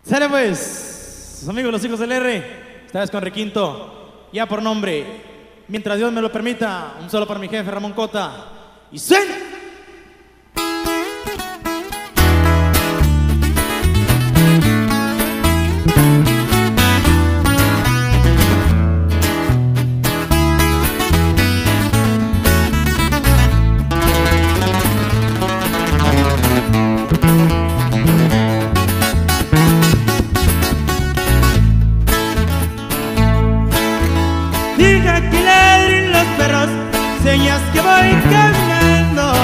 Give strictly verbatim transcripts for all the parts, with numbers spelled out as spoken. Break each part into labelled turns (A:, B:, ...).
A: Sale pues, sus amigos los hijos del R, esta vez con requinto, ya por nombre, mientras Dios me lo permita, un solo para mi jefe Ramón Cota, y suena.
B: Deja que ladren los perros, señas que voy caminando.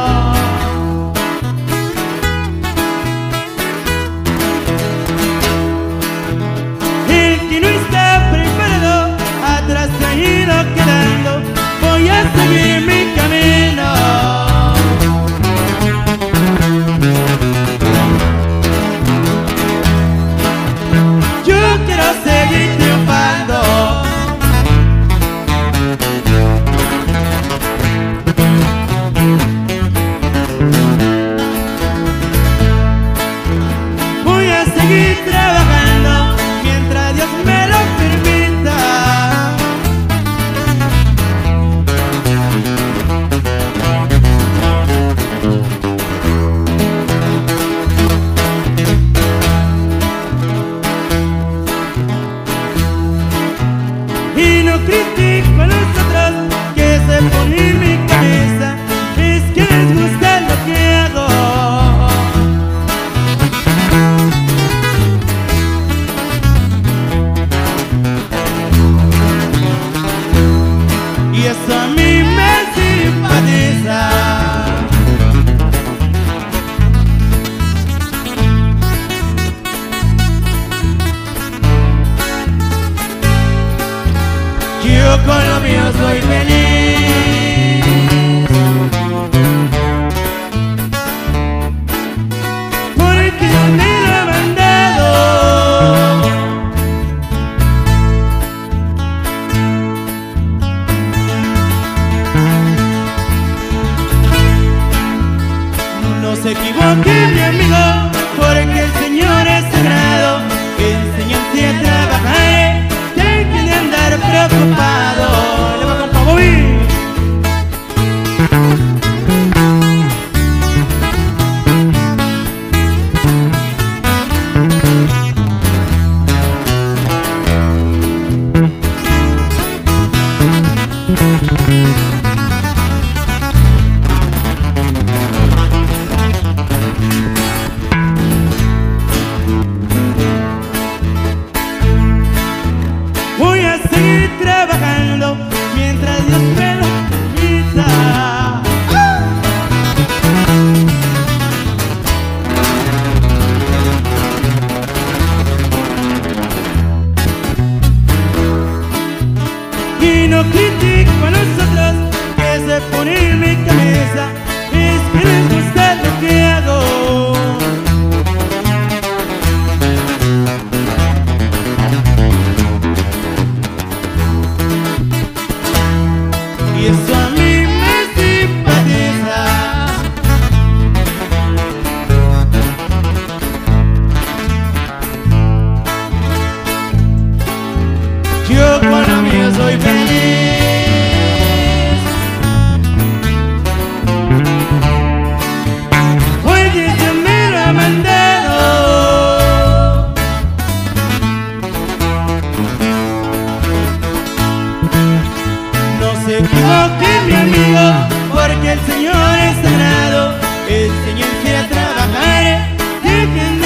B: El que no está preparado, atrás se ha ido quedando. Voy a seguir mi camino. Yo quiero seguir triunfando. Seguir trabajando mientras Dios me lo permita. Y no critico a los otros que se ponen en mi cabeza, es que les gusta lo que hago. Y eso a mí me simpatiza. Yo con lo mío soy feliz, porque me lo ha mandado. No se equivoque mi amigo, porque el Señor es sagrado. Enséñate a trabajar, deje de andar preocupado. Le va con pavo y voy a seguir trabajando mientras Dios me lo permita. Y no critico a nosotros que se ponen en mi cabeza, es que les gusta lo que hago. Y eso a mí me simpatiza. Yo con lo mío soy feliz, porque Dios me lo ha mandado. No se equivoque mi amigo, porque el Señor es sagrado. Enséñense a trabajar, dejen